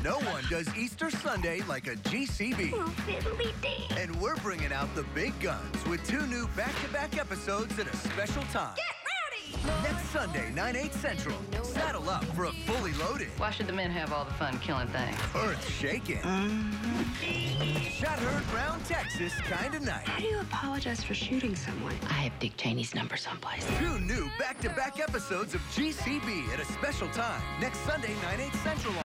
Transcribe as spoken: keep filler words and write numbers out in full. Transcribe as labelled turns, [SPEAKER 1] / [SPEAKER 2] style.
[SPEAKER 1] No one does Easter Sunday like a G C B.
[SPEAKER 2] Oh, fiddly-dee.
[SPEAKER 1] And we're bringing out the big guns with two new back-to-back episodes at a special time.
[SPEAKER 2] Get rowdy!
[SPEAKER 1] Next Sunday, nine, eight Central. Saddle up for a fully loaded,
[SPEAKER 3] Why should the men have all the fun killing things?
[SPEAKER 1] earth-shaking, Chatham, Texas kind of night.
[SPEAKER 4] How do you apologize for shooting someone?
[SPEAKER 3] I have Dick Cheney's number someplace.
[SPEAKER 1] Two new back-to-back episodes of G C B at a special time. Next Sunday, nine, eight Central.